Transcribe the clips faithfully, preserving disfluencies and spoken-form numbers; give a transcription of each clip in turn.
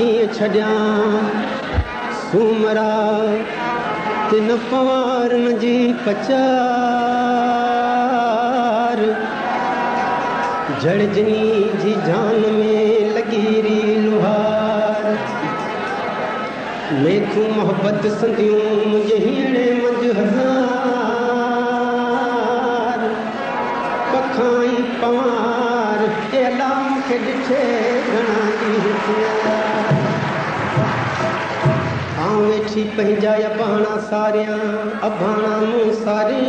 कीअं छॾियां सूमरा तिन पवारन जी पचार जड़जनी जी जान में लॻी लुहार मेथू मोहब्बत संदियूं मुंहिंजे हीअणे मंझि हज़ार पखाई पवार ए अलाह मूंखे ॾिठे घणा ॾींहं थिया आऊं वेठी पंहिंजा अबाणा सारियां अबाणा मूं सारी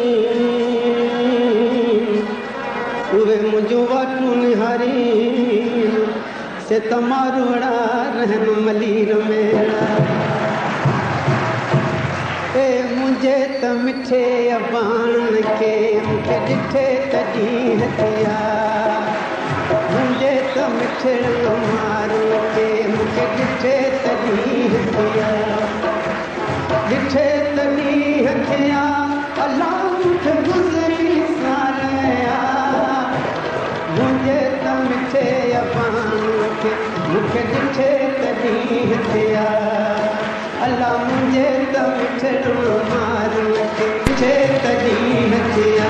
उहे मुंहिंजो वाटू निहारी से तमारुड़ा रहन मलीर मेरा ए मुंहिंजे त मिठे अबाणन खे मूंखे ॾिठे तॾहिं हथिया मुंहिंजे त मिठे मारू खे मूंखे ॾिठे तॾहिं हथिया ॾिठे तॾहिं हथिया अलाह मूंखे गुज़री सारिया मुंहिंजे त मिठे अबाण खे मूंखे ॾिठे तॾहिं हथिया अलाह मुंहिंजे त मिठे मारू खे ॾिठे तॾहिं हथिया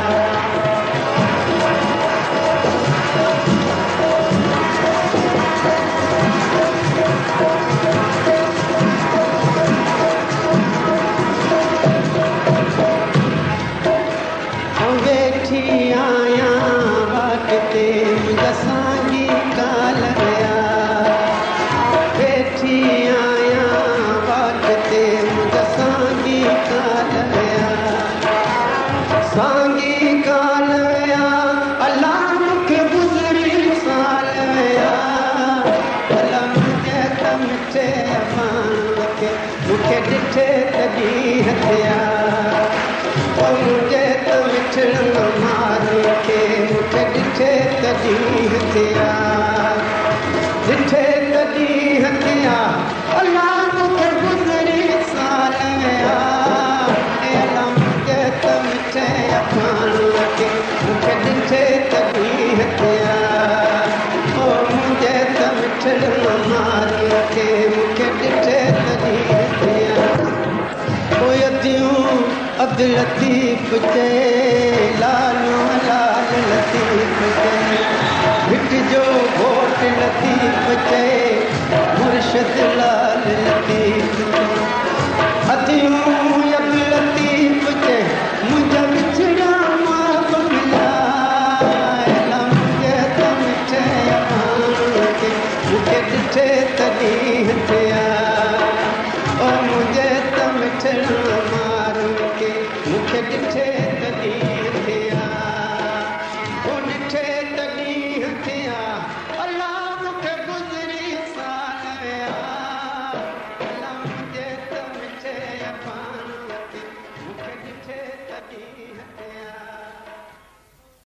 साॻी काल गया वेठी आहियां बाग ते मुंहिंजा साॻी काल गया साॻी काल गया अलाह मूंखे गुज़री साल गया अलाह मुंहिंजे त मिठे अबाण खे मूंखे ॾिठे तॾहिं हथिया मुंहिंजे त मिठड़न मारू खे मूंखे ॾिठे तॾहिं हथिया ॾिठे तॾहिं हथिया अलाह मूंखे गुज़री साल गया अलाह मुंहिंजे त मिठे अबाण खे मूंखे ॾिठे तॾहिं हथिया ओ मुंहिंजे त मिठड़न मारू खे मूंखे ॾिठे तॾहिं हथिया पोइ अदियूं अब्द लतीफ़ चए लालू लाल लतीफ़ चए हिट जो घोट लतीफ़ चए मुर्शद लाल लतीफ़ चए अदियूं अब्द लतीफ़ चए मुंहिंजा विछड़ा मां मिला मुंहिंजे त मिठे अबाण खे मूंखे ॾिठे तॾहिं हथिया ओ मुंहिंजे त मिठड़ मारू खे मूंखे ॾिठे